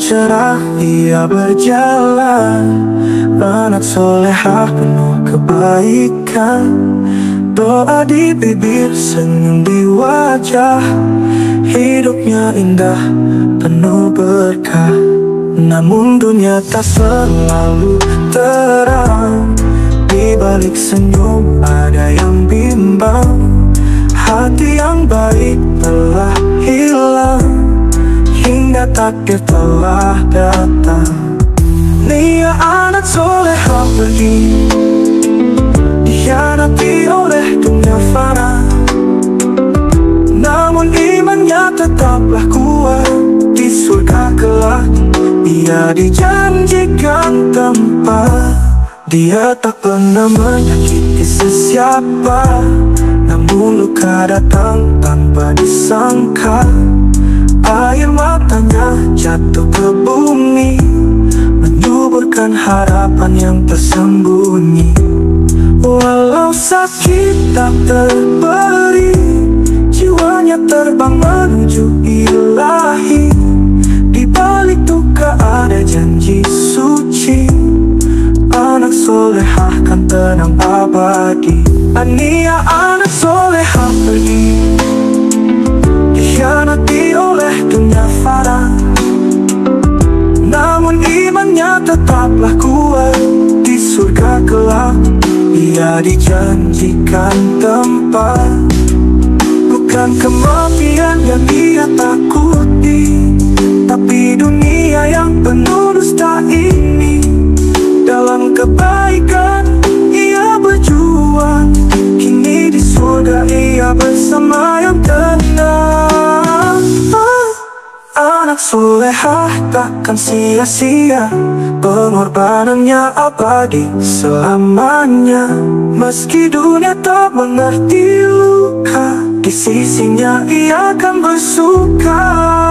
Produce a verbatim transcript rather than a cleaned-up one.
cerah ia berjalan, anak solehah penuh kebaikan. Doa di bibir, senyum di wajah, hidupnya indah, penuh berkah. Namun dunia tak selalu terang, di balik senyum ada yang bimbang. Hati yang baik telah hilang, hingga takdir telah datang. Nia anak solehah pergi, dikhianati oleh dunia fana. Namun imannya tetaplah kuat, di surga kelak ia dijanjikan tempat. Dia tak pernah menyakiti sesiapa, namun luka datang tanpa disangka. Air matanya jatuh ke bumi, menyuburkan harapan yang tersembunyi. Walau sakit tak terberi, jiwanya terbang menuju ilahi. Di balik duka ada janji suci, anak solehah kan tenang abadi. Ania anak solehah pergi, dikhianati oleh dunia fana. Namun imannya tetaplah kuat, di surga kelak ia dijanjikan tempat. Bukan kematian yang ia takuti, tapi dunia yang penuh dusta ini. Dalam kebaikan ia berjuang, kini di surga ia bersama yang tenang. ah, Anak solehah takkan sia-sia, pengorbanannya abadi selamanya. Meski dunia tak mengerti luka, di sisinya ia akan bersuka.